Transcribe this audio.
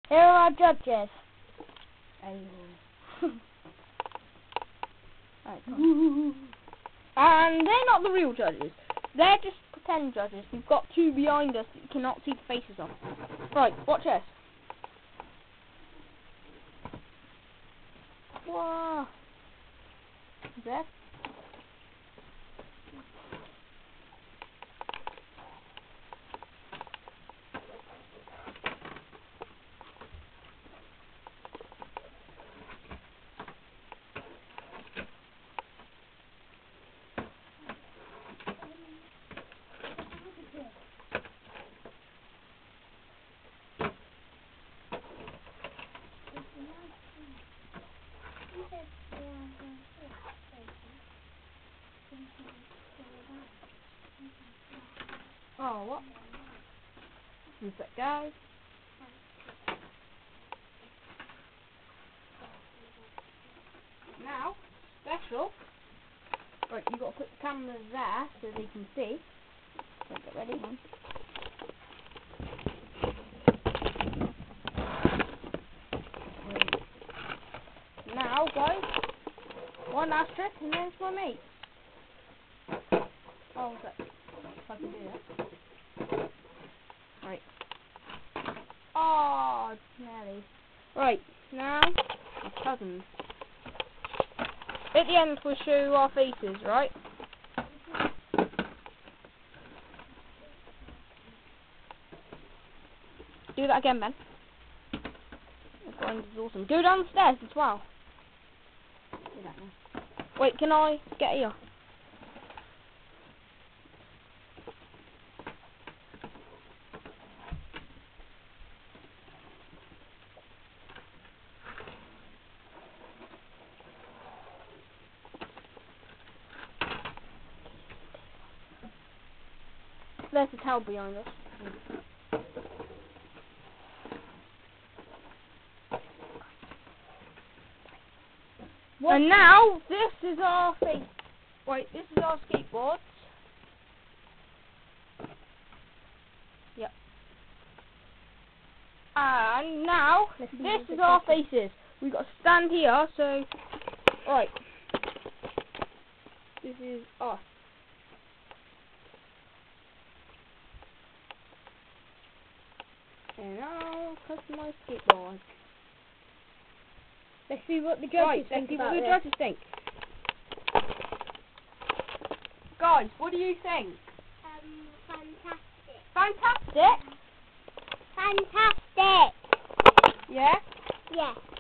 Here are our judges. Right, and they're not the real judges. They're just pretend judges. We've got two behind us that you cannot see the faces of. Right, watch this. Whoa. There. Oh, what? Who's that guy? Now, special. Right, you got to put the camera there so they can see. Right, get ready. Now, guys, one last trick and then it's my mate. Oh, okay. If I can do that. Right. Oh, nearly. Right, now, my cousins. At the end, we'll show you our faces, right? Do that again, Ben. That grind is awesome. Go downstairs as well. Do that now. Wait, can I get here? There's a towel behind us. What? And now, this is our face. Wait, this is our skateboard. Yep. And now, this is our faces. We've got to stand here, so... Right. This is us. And now, customize skateboard. Let's see what the judges think about it. Judges think. Guys, what do you think? Fantastic. Fantastic? Fantastic. Yeah? Yeah.